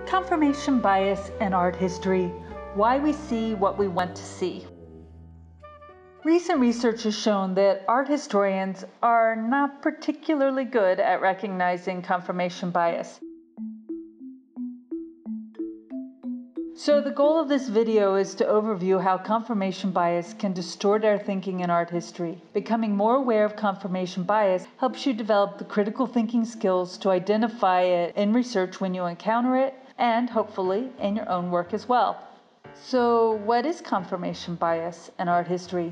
Confirmation bias in art history, why we see what we want to see. Recent research has shown that art historians are not particularly good at recognizing confirmation bias. So the goal of this video is to overview how confirmation bias can distort our thinking in art history. Becoming more aware of confirmation bias helps you develop the critical thinking skills to identify it in research when you encounter it, and hopefully in your own work as well. So what is confirmation bias in art history?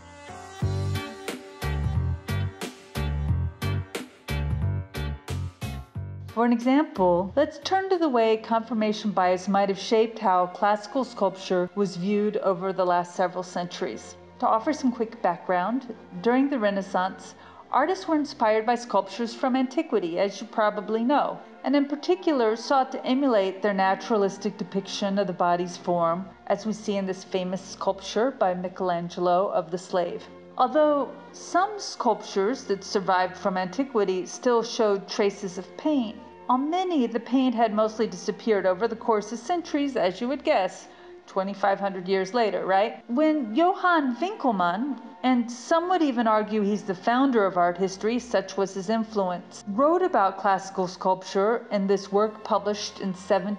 For an example, let's turn to the way confirmation bias might have shaped how classical sculpture was viewed over the last several centuries. To offer some quick background, during the Renaissance, artists were inspired by sculptures from antiquity, as you probably know, and in particular sought to emulate their naturalistic depiction of the body's form, as we see in this famous sculpture by Michelangelo of the slave. Although some sculptures that survived from antiquity still showed traces of paint, on many the paint had mostly disappeared over the course of centuries, as you would guess, 2,500 years later, right? When Johann Winckelmann, and some would even argue he's the founder of art history, such was his influence, wrote about classical sculpture in this work published in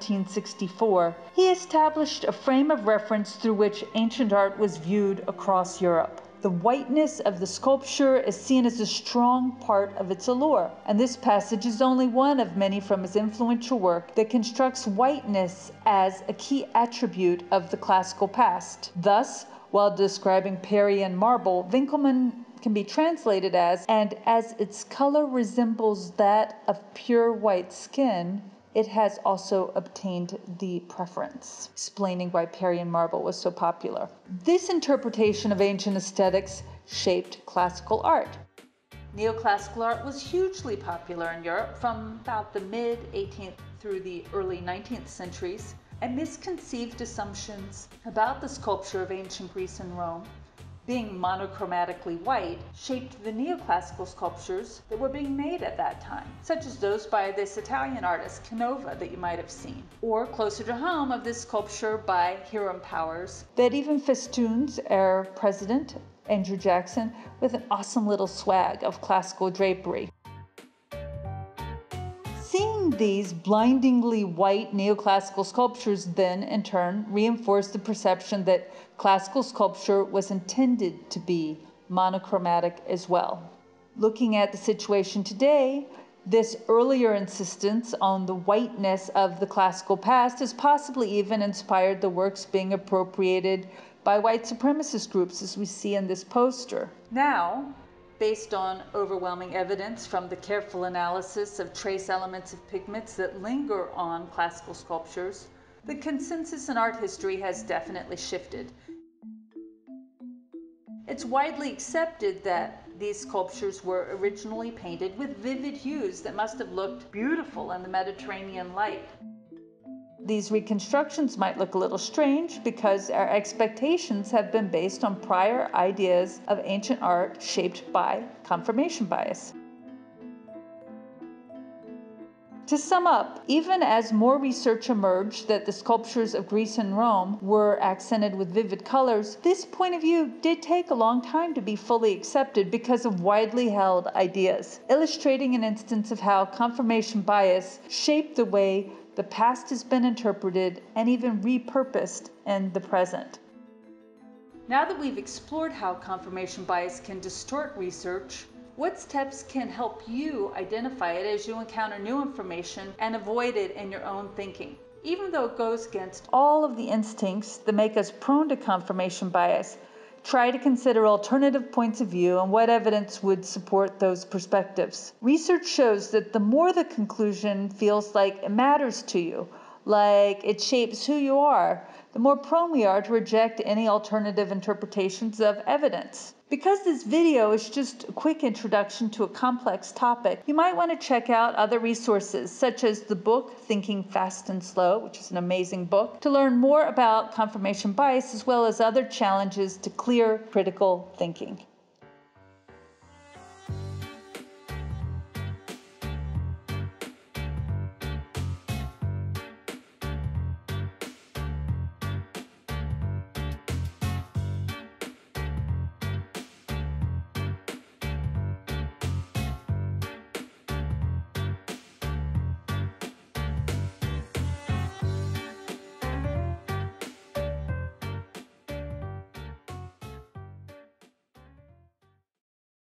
1764, he established a frame of reference through which ancient art was viewed across Europe. The whiteness of the sculpture is seen as a strong part of its allure, and this passage is only one of many from his influential work that constructs whiteness as a key attribute of the classical past. Thus, while describing Parian marble, Winckelmann can be translated as, and as its color resembles that of pure white skin, it has also obtained the preference, explaining why Parian marble was so popular. This interpretation of ancient aesthetics shaped classical art. Neoclassical art was hugely popular in Europe from about the mid-18th through the early 19th centuries, and misconceived assumptions about the sculpture of ancient Greece and Rome, being monochromatically white, shaped the neoclassical sculptures that were being made at that time, such as those by this Italian artist Canova that you might have seen, or closer to home of this sculpture by Hiram Powers that even festoons our president, Andrew Jackson, with an awesome little swag of classical drapery. Seeing these blindingly white neoclassical sculptures then, in turn, reinforced the perception that classical sculpture was intended to be monochromatic as well. Looking at the situation today, this earlier insistence on the whiteness of the classical past has possibly even inspired the works being appropriated by white supremacist groups, as we see in this poster. Now, based on overwhelming evidence from the careful analysis of trace elements of pigments that linger on classical sculptures, the consensus in art history has definitely shifted. It's widely accepted that these sculptures were originally painted with vivid hues that must have looked beautiful in the Mediterranean light. These reconstructions might look a little strange because our expectations have been based on prior ideas of ancient art shaped by confirmation bias. To sum up, even as more research emerged that the sculptures of Greece and Rome were accented with vivid colors, this point of view did take a long time to be fully accepted because of widely held ideas, illustrating an instance of how confirmation bias shaped the way the past has been interpreted and even repurposed in the present. Now that we've explored how confirmation bias can distort research, what steps can help you identify it as you encounter new information and avoid it in your own thinking? Even though it goes against all of the instincts that make us prone to confirmation bias, try to consider alternative points of view and what evidence would support those perspectives. Research shows that the more the conclusion feels like it matters to you, like it shapes who you are, the more prone we are to reject any alternative interpretations of evidence. Because this video is just a quick introduction to a complex topic, you might want to check out other resources, such as the book Thinking Fast and Slow, which is an amazing book, to learn more about confirmation bias as well as other challenges to clear critical thinking.